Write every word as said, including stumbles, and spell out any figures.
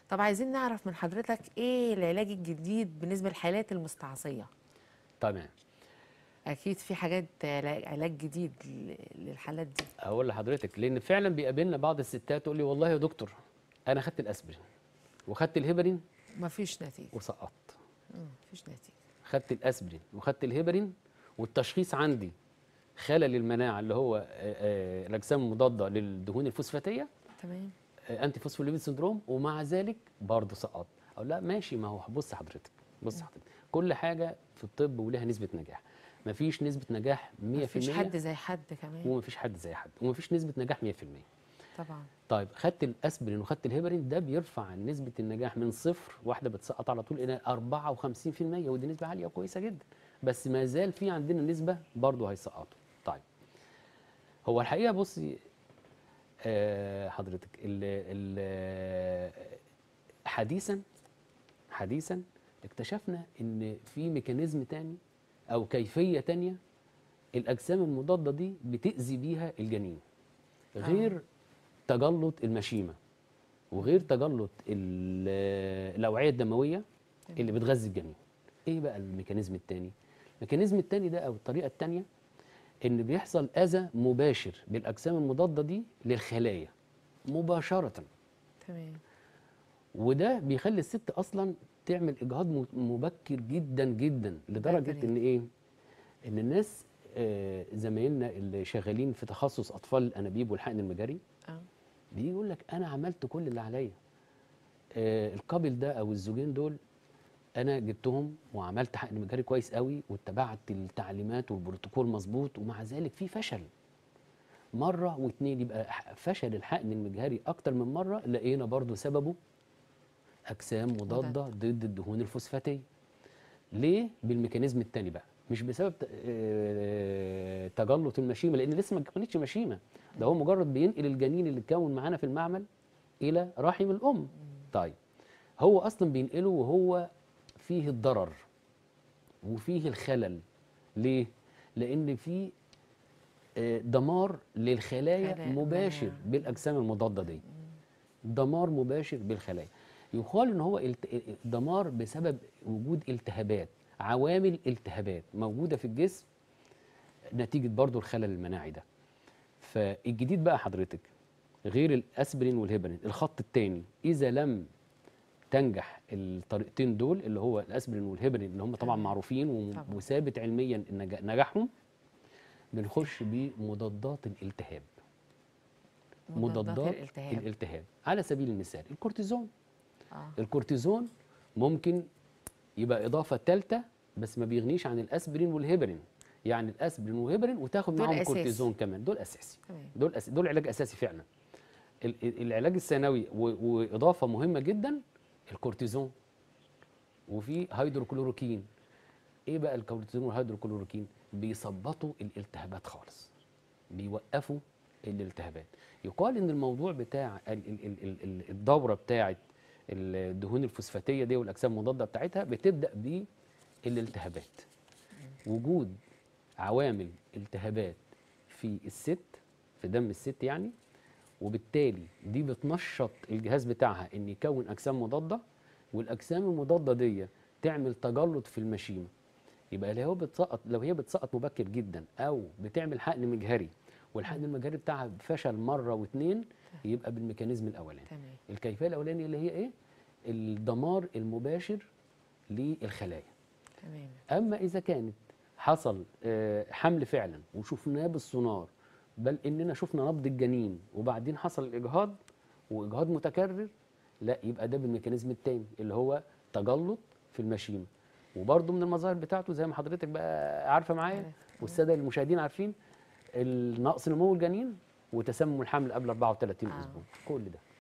طب عايزين نعرف من حضرتك ايه العلاج الجديد بالنسبه للحالات المستعصيه؟ تمام. اكيد في حاجات علا- علاج جديد ل- للحالات دي. اقول لحضرتك، لان فعلا بيقابلنا بعض الستات تقول لي والله يا دكتور انا خدت الاسبرين وخدت الهيبرين مفيش نتيجه. وسقطت. مم، مفيش نتيجه. خدت الاسبرين وخدت الهيبرين والتشخيص عندي خلل المناعه اللي هو آه، آه، الاجسام المضاده للدهون الفوسفاتيه، تمام. آه، انتي فوسفوليبيد سندروم، ومع ذلك برضه سقط. اقول لا ماشي، ما هو بص حضرتك، بص حضرتك، كل حاجه في الطب ولها نسبه نجاح. مفيش نسبه نجاح مفيش مية في المية، حد زي حد كمان. ومفيش حد زي حد، ومفيش نسبه نجاح مية في المية. طبعا. طيب خدت الاسبرين وخدت الهيبرين، ده بيرفع نسبه النجاح من صفر، واحده بتسقط على طول، الى أربعة وخمسين في المية، ودي نسبه عاليه وكويسه جدا. بس ما زال في عندنا نسبه برضه هيسقطوا. طيب هو الحقيقه بصي آه حضرتك، ال ال حديثا حديثا اكتشفنا ان في ميكانيزم تاني او كيفيه تانيه الاجسام المضاده دي بتاذي بيها الجنين، اه. غير تجلط المشيمه وغير تجلط ال- الاوعيه الدمويه اللي تمام. بتغذي الجنين. ايه بقى الميكانيزم التاني؟ الميكانيزم التاني ده او الطريقه التانيه ان بيحصل اذى مباشر بالاجسام المضاده دي للخلايا مباشره، تمام. وده بيخلي الست اصلا تعمل اجهاض م- مبكر جدا جدا، لدرجه بدري. ان ايه، ان الناس آه، زمايلنا اللي شغالين في تخصص اطفال الانابيب والحقن المجاري اه. بيجي يقول لك انا عملت كل اللي عليا، آه، الكابل ده او الزوجين دول انا جبتهم وعملت حقن مجاري كويس قوي واتبعت التعليمات والبروتوكول مظبوط، ومع ذلك في فشل مره واتنين. يبقى ح- فشل الحقن المجهري اكتر من مره لقينا برضو سببه اجسام مضاد. مضاده ضد الدهون الفوسفاتيه. ليه؟ بالميكانيزم التاني بقى، مش بسبب ت- آه، تجلط المشيمه، لان لسه ما كونتش مشيمه، ده هو مجرد بينقل الجنين اللي اتكون معانا في المعمل الى رحم الام. طيب هو اصلا بينقله وهو فيه الضرر وفيه الخلل. ليه؟ لان في آه، دمار للخلايا خلايا مباشر المناعه. بالاجسام المضاده دي، دمار مباشر بالخلايا. يقال ان هو الت- دمار بسبب وجود التهابات، عوامل التهابات موجوده في الجسم نتيجه برضو الخلل المناعي ده. فالجديد بقى حضرتك، غير الاسبرين والهيبرين، الخط الثاني اذا لم تنجح الطريقتين دول اللي هو الاسبرين والهيبرين اللي هم طبعا تمام. معروفين و- طبعا. وثابت علميا النجا- نجاحهم، بنخش بمضادات الالتهاب. مضادات مضادات الالتهاب. الالتهاب على سبيل المثال الكورتيزون. اه. الكورتيزون ممكن يبقى اضافه ثالثه، بس ما بيغنيش عن الاسبرين والهيبرين. يعني الاسبرين والهيبرين وتاخد دول معاهم اساسي. كورتيزون كمان، دول اساسي. تمام. دول أس... دول علاج اساسي فعلا. ال- ال- العلاج الثانوي و... واضافه مهمه جدا الكورتيزون. وفي هيدروكلوروكين. ايه بقى الكورتيزون والهيدروكلوروكين؟ بيثبطوا الالتهابات خالص، بيوقفوا الالتهابات. يقال ان الموضوع بتاع ال- ال- ال- ال- ال- الدوره بتاعه الدهون الفوسفاتيه دي والاجسام المضاده بتاعتها بتبدا بالالتهابات. وجود عوامل التهابات في الست، في دم الست يعني، وبالتالي دي بتنشط الجهاز بتاعها ان يكون اجسام مضاده، والاجسام المضاده دي تعمل تجلط في المشيمه. يبقى لو هو بتسقط، لو هي بتسقط مبكر جدا او بتعمل حقن مجهري والحقن المجهري بتاعها فشل مره واثنين، يبقى بالميكانيزم الاولاني. تمام. الكيفيه الاولانيه اللي هي ايه؟ الدمار المباشر للخلايا. تمام. اما اذا كانت حصل آه، حمل فعلا وشفناه بالسونار، بل اننا شفنا نبض الجنين وبعدين حصل الاجهاض واجهاض متكرر، لا يبقى ده بالميكانيزم الثاني اللي هو تجلط في المشيمه. وبرضه من المظاهر بتاعته زي ما حضرتك بقى عارفه معايا عارف. والساده المشاهدين عارفين، النقص نمو الجنين وتسمم الحمل قبل أربعة وثلاثين اه. اسبوع، كل ده